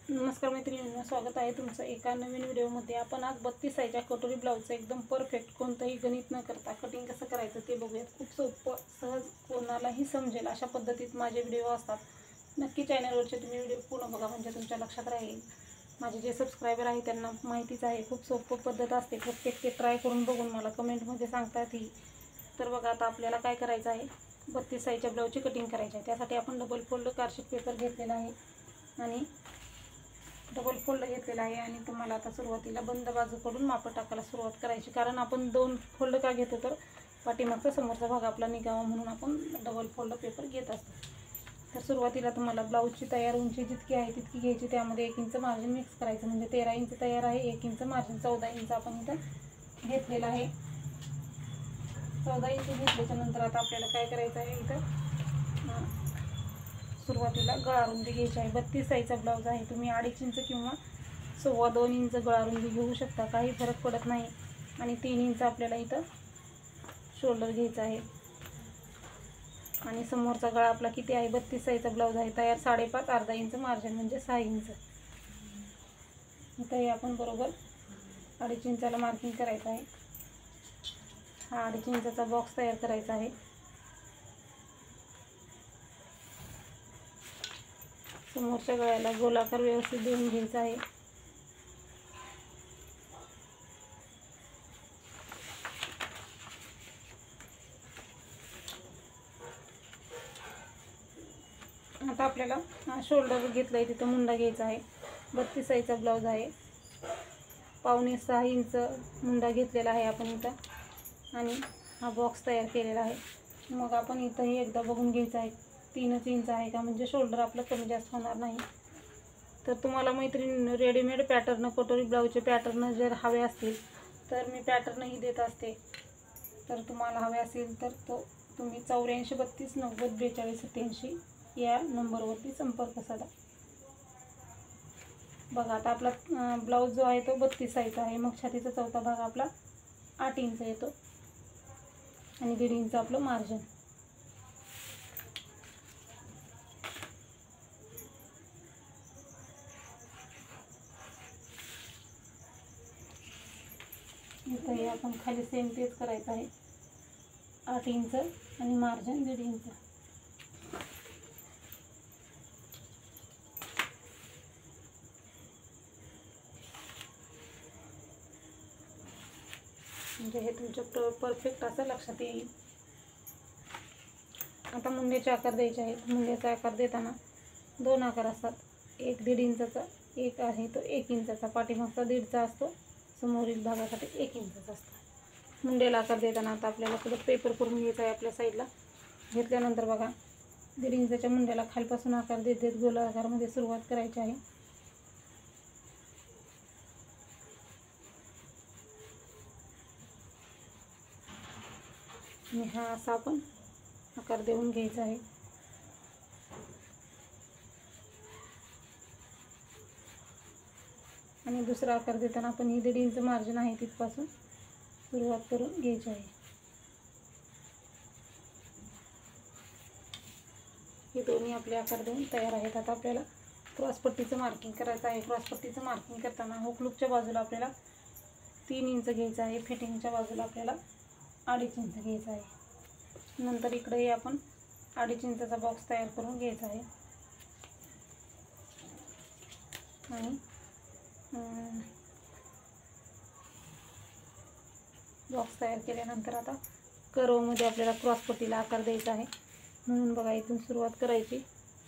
नमस्कार मैत्रिणींनो, स्वागत आहे तुमचं एका नवीन व्हिडिओमध्ये। आपण आज 32 साईजच्या कटोरी ब्लाऊजचं एकदम परफेक्ट कोणतंही गणित न करता कटिंग कसं करायचं ते बघूयात। खूप सोपं, सहज, कोणालाही समजेल अशा पद्धतीत माझे व्हिडिओ असतात। नक्की चॅनलवरचे तुम्ही व्हिडिओ पूर्ण बघा, म्हणजे तुमच्या लक्षात राहील। माझे जे सबस्क्रायबर आहे त्यांना माहितीच आहे, खूप सोपं पद्धत असते। प्रत्येक ते ट्राय करून बघून मला कमेंटमध्ये सांगतात ही। तर बघा, आता आपल्याला काय करायचं आहे, 32 साईजच्या ब्लाऊजची कटिंग करायची आहे। त्यासाठी आपण डबल फोल्ड कार्डशीट पेपर घेतलेला आहे आणि डबल फोल्ड घेतलेला आहे। आणि तुम्हाला आता सुरुवातीला बंद बाजूकडून माप टाकायला सुरुवात करायची, कारण आपण 2 फोल्ड का घेतो तर पाठीमागचा समोरचा भाग आपला निघावा म्हणून आपण डबल फोल्ड पेपर घेत असतो। तर सुरुवातीला तुम्हाला ब्लाऊजची तयार उंची जितकी आहे तितकी घ्यायची, त्यामध्ये 1 इंच मार्जिन मिक्स करायचं, म्हणजे 13 इंच तयार आहे। 1 इंच मार्जिन 14 इंच आपण इथं घेतलेला आहे। 14 इंच घेतल्याच्या नंतर आता आपल्याला काय करायचं आहे, इथं सुरुवातीला गळा रुंदी घ्यायची आहे। 32 साईजचा ब्लाऊज आहे, तुम्ही 2.5 इंच किंवा 2.25 इंच गळा रुंदी घेऊ शकता, काही फरक पडत नाही। आणि 3 इंच आपल्याला इथं शोल्डर घ्यायचा आहे। आणि समोरचा गळा आपला किती आहे, 32 साईजचा ब्लाऊज आहे तयार 5.5, अर्धा इंच मार्जिन म्हणजे 6 इंच। इथंही आपण बरोबर 2.5 इंचाला मार्किंग करायचं आहे। हा 2.5 इंचाचा बॉक्स तयार करायचा आहे। समोरच्या गळ्याला गोलाकार व्यवस्थित देऊन घ्यायचा आहे। आता आपल्याला शोल्डर घेतलं आहे, तिथं मुंडा घ्यायचा आहे। 32 साईजचा ब्लाऊज आहे, 5.25 इंच मुंडा घेतलेला आहे आपण इथं। आणि हा बॉक्स तयार केलेला आहे। मग आपण इथंही एकदा बघून घ्यायचं आहे 3 इंच आहे का, म्हणजे शोल्डर आपलं कमी जास्त होणार नाही। तर तुम्हाला मैत्रिणी रेडीमेड पॅटर्न कटोरी ब्लाऊजचे पॅटर्न जर हवे असतील तर मी पॅटर्नही देत असते। तर तुम्हाला हवे असेल तर तो तुम्ही 84 32 90 42 87 या नंबरवरती संपर्क साधा। बघा, आता आपला ब्लाऊज जो आहे तो 32 साईजचा आहे, मग छातीचा चौथा भाग आपला 8 इंच येतो आणि 1.5 इंच आपलं मार्जिन। इथंही आपण खाली सेम तेच करायचं आहे, 8 इंच आणि मार्जिन 1.5 इंच। म्हणजे हे तुमच्या परफेक्ट असं लक्षात येईल। आता मुंड्याचे आकार द्यायचे आहेत। मुंड्याचा आकार देताना 2 आकार असतात, एक 1.5 इंचाचा, एक आहे तो 1 इंचाचा। पाठीमागचा 1.5चा असतो, समोरील भागासाठी 1 इंचाचा असतो। मुंड्याला आकार देताना आता आपल्याला पुढे पेपर करून घ्यायचा आहे आपल्या साईडला। घेतल्यानंतर बघा, 1.5 इंचाच्या मुंड्याला खालपासून आकार देत देत गोलाकारमध्ये सुरुवात करायची आहे। आणि हा असा आपण आकार देऊन घ्यायचा आहे। आणि दुसरा आकार देताना आपण ही 1.5 इंच मार्जिन आहे तिथपासून सुरुवात करून घ्यायची आहे। हे दोन्ही आपले आकार देऊन तयार आहेत। आता आपल्याला क्रॉसपट्टीचं मार्किंग करायचं आहे। क्रॉसपट्टीचं मार्किंग करताना हुकलूकच्या बाजूला आपल्याला 3 इंच घ्यायचं आहे, फिटिंगच्या बाजूला आपल्याला 2.5 इंच घ्यायचं आहे। नंतर इकडेही आपण 2.5 इंचाचा बॉक्स तयार करून घ्यायचा आहे। आणि बॉक्स तयार केल्यानंतर आता कर्वमध्ये आपल्याला क्रॉसपट्टीला आकार द्यायचा आहे, म्हणून बघा इथून सुरुवात करायची।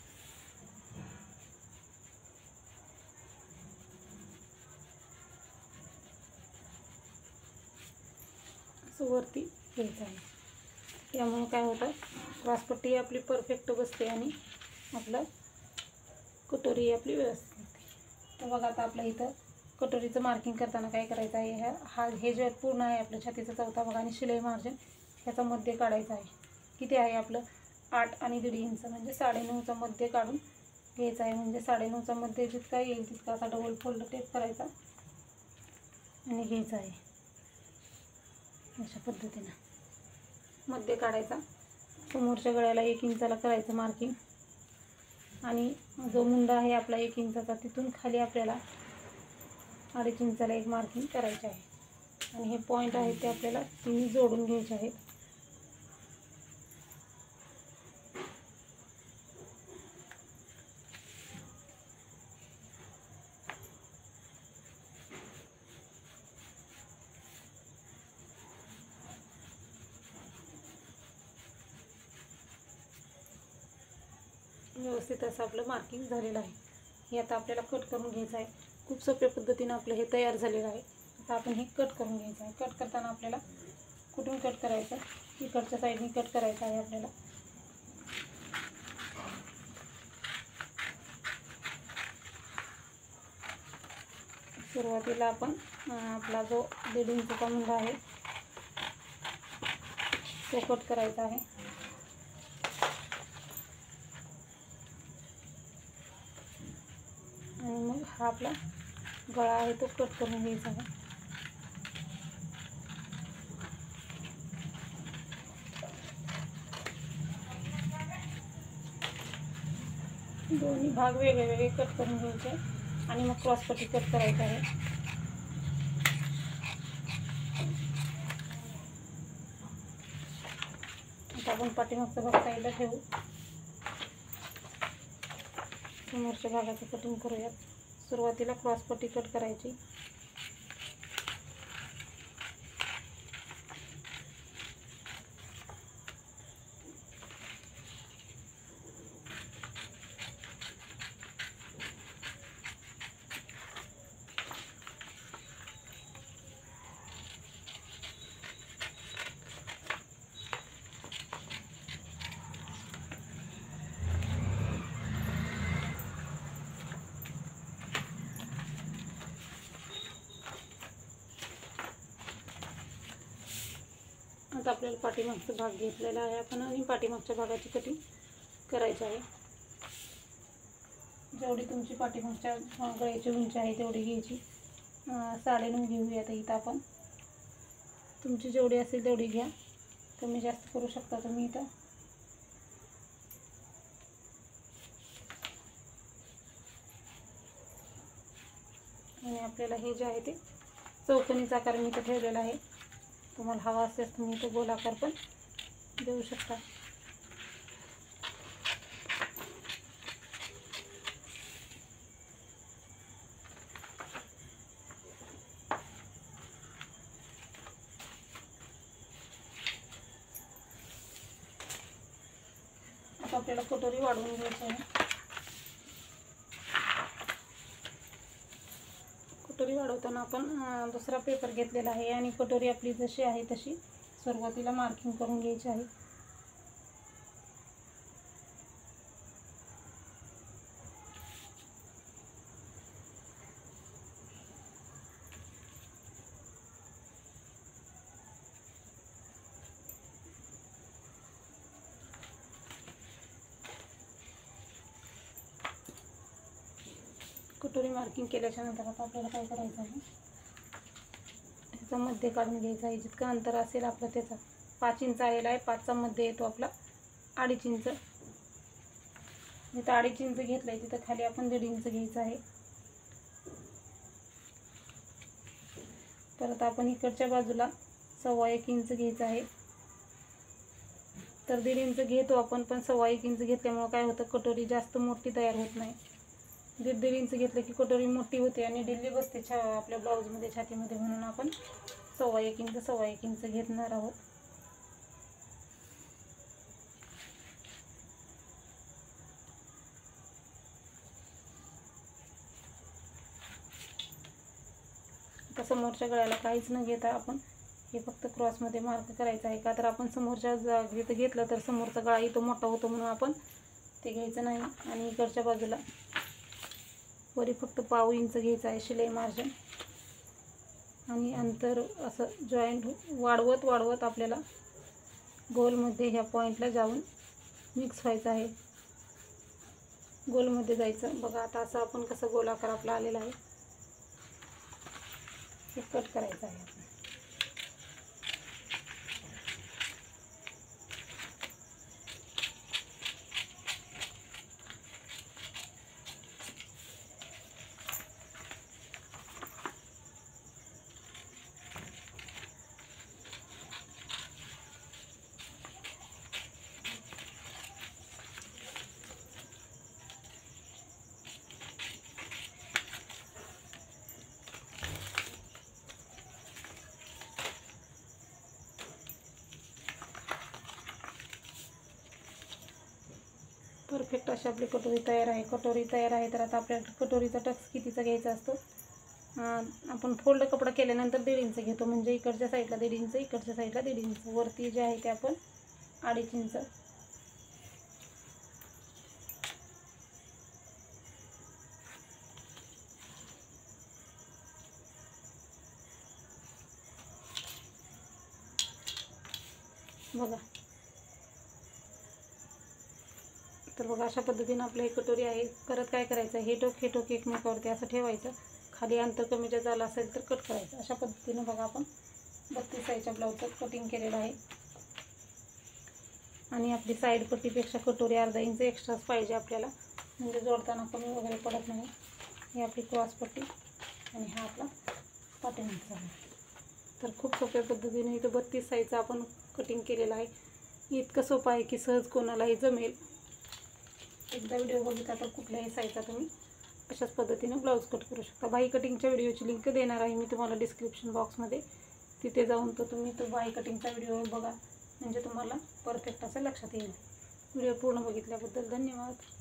वरती घ्यायचं आहे, त्यामुळे काय होतं, क्रॉसपट्टी आपली परफेक्ट बसते आणि आपलं कटोरी आपली व्यवस्थित होते। तर बघा, आता आपल्या इथं कटोरीचं मार्किंग करताना काय करायचं आहे, हे जे पूर्ण आहे आपलं छातीचा चौथा भाग आणि शिलाई मार्जिन ह्याचा मध्य काढायचा आहे। किती आहे आपलं, 8 आणि 1.5 इंच, म्हणजे 9.5चा मध्य काढून घ्यायचा आहे। म्हणजे 9.5चा मध्य जितका येईल तितका असा डबल फोल्ड टेप करायचा आणि घ्यायचा आहे। अशा पद्धतीने मध्य काढायचा। समोरच्या गळ्याला 1 इंचाला करायचं मार्किंग आणि जो मुंडा आहे आपला 1 इंचाचा तिथून खाली आपल्याला 2.5 इंचाला एक मार्किंग करायचे आहे. आणि हे पॉईंट आहेत ते आपल्याला तिन्ही जोडून घ्यायचे आहेत. व्यवस्थित असं आपलं मार्किंग झालेलं आहे. हे आता आपल्याला कट करून घ्यायचं आहे. खूप सोप्या पद्धतीने आपलं हे तयार झालेलं आहे. आता आपण हे कट करून घ्यायचं आहे. कट करताना आपल्याला कुठून कट करायचं, इकडच्या साईडने कट करायचं आहे आपल्याला. सुरुवातीला आपण आपला जो 1.5 इंचाचा मुंडा आहे तो कट करायचा आहे. आणि मग हा आपला गळा आहे तो कट करून घ्यायचा आहे. दोन्ही भाग वेगळे वेगळे कट करून घ्यायचे आणि मग क्रॉसपट्टी कट करायची आहे. आता आपण पाठीमागचा भाग साईडला ठेवू. समोरच्या भागाचं कटिंग करूयात. सुरुवातीला क्रॉसपट्टी कट करायची. आता आपल्याला पाठीमागचा भाग घेतलेला आहे आपण आणि पाठीमागच्या भागाची कटिंग करायची आहे. जेवढी तुमची पाठीमागच्या गळ्याची उंची आहे तेवढी घ्यायची. 9.5 घेऊयात इथं आपण. तुमची जेवढी असेल तेवढी घ्या, कमी जास्त करू शकता तुम्ही इथं. आणि आपल्याला हे जे आहे ते चौकोनीचा आकार मी इथं ठेवलेला आहे. तुम्हाला हवा असेल तुम्ही तो गोलाकार पण देऊ शकता. आता आपल्याला कटोरी वाढवून घ्यायची आहे. कटोरी वाढवताना आपण दुसरा पेपर घेतलेला आहे आणि कटोरी आपली जशी आहे तशी सुरुवातीला मार्किंग करून घ्यायची आहे. कटोरी मार्किंग केल्याच्या नंतर आता आपल्याला काय करायचं आहे, त्याचा मध्य काढून घ्यायचा आहे. जितकं अंतर असेल आपलं त्याचा 5 इंच आलेला आहे. 5चा मध्ये येतो आपला 2.5 इंच. जिथं 2.5 इंच घेतलं आहे तिथं खाली आपण 1.5 इंच घ्यायचं आहे. परत आपण इकडच्या बाजूला 1.25 इंच घ्यायचं आहे. तर 1.5 इंच घेतो आपण, पण 1.25 इंच घेतल्यामुळं काय होतं, कटोरी जास्त मोठी तयार होत नाही. 1.5 इंच घेतलं की कटोरी मोठी होते आणि ढिल्ली बसते आपल्या ब्लाऊजमध्ये, छातीमध्ये. म्हणून आपण 1.25 इंच घेणार आहोत. आता समोरच्या गळ्याला काहीच न घेता आपण हे फक्त क्रॉसमध्ये मार्क करायचं आहे. का तर आपण समोरच्या जिथं घेतलं तर समोरचा गळा इथं मोठा होतो म्हणून आपण ते घ्यायचं नाही. आणि इकडच्या बाजूला वरी फक्त 1/2 इंच घ्यायचं आहे शिलाई मार्जिन. आणि अंतर असं जॉईंट वाढवत वाढवत आपल्याला गोलमध्ये ह्या पॉईंटला जाऊन मिक्स व्हायचं आहे. गोलमध्ये जायचं. बघा आता असं आपण कसं गोलाकार आपला आलेला आहे. हे कट करायचं आहे आपण. परफेक्ट अशी आपली कटोरी तयार आहे. कटोरी तयार आहे तर आता आपल्याला कटोरीचा टक्स कितीचा घ्यायचा असतो. आपण फोल्ड कपडा केल्यानंतर 1.5 इंच घेतो, म्हणजे इकडच्या साईडला 1.5 इंच, इकडच्या साईडला 1.5 इंच, वरती जे आहे ते आपण 2.5 इंच. बघा, तर बघा अशा पद्धतीने आपलं हे कटोरी आहे. परत काय करायचं, हे टोक एकमेकावरती असं ठेवायचं. खाली अंतर कमी जास्त झालं असेल तर कट करायचं. अशा पद्धतीने बघा आपण 32 साईजच्या ब्लाऊजचं कटिंग केलेलं आहे. आणि आपली साईड पट्टीपेक्षा कटोरी अर्धा इंच एक्स्ट्राच पाहिजे आपल्याला, म्हणजे जोडताना कमी वगैरे पडत नाही. ही आपली क्रॉस पट्टी आणि हा आपला पाठीमागचा भाग. तर खूप सोप्या पद्धतीने इथं 32 साईजचं आपण कटिंग केलेलं आहे. इतकं सोपं आहे की सहज कोणालाही जमेल. एकदा व्हिडिओ बघितला तर कुठल्याही साईजचा तुम्ही अशाच पद्धतीने ब्लाऊज कट करू शकता. बाही कटिंगच्या व्हिडिओची लिंक देणार आहे मी तुम्हाला डिस्क्रिप्शन बॉक्समध्ये. तिथे जाऊन तर तुम्ही तो बाही कटिंगचा व्हिडिओ बघा, म्हणजे तुम्हाला परफेक्ट असं लक्षात येईल. व्हिडिओ पूर्ण बघितल्याबद्दल धन्यवाद.